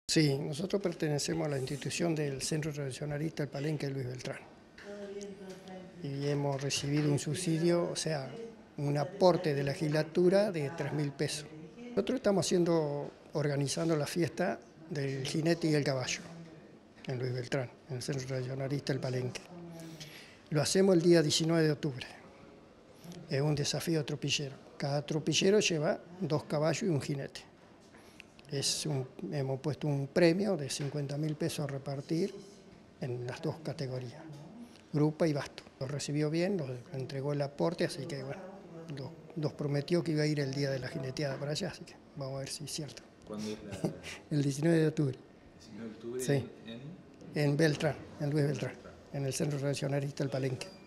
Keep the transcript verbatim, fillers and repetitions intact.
Sí, nosotros pertenecemos a la institución del Centro Tradicionalista El Palenque Luis Beltrán. Y hemos recibido un subsidio, o sea, un aporte de la legislatura de tres mil pesos. Nosotros estamos haciendo, organizando la fiesta del jinete y el caballo en Luis Beltrán, en el Centro Tradicionalista El Palenque. Lo hacemos el día diecinueve de octubre. Es un desafío tropillero. Cada tropillero lleva dos caballos y un jinete. Es un, hemos puesto un premio de cincuenta mil pesos a repartir en las dos categorías, grupa y basto. Lo recibió bien, nos entregó el aporte, así que bueno, nos, nos prometió que iba a ir el día de la jineteada para allá, así que vamos a ver si es cierto. ¿Cuándo es la...? El diecinueve de octubre. diecinueve de octubre Sí. en... En Beltrán, en Luis Beltrán, en el Centro Tradicionalista El Palenque.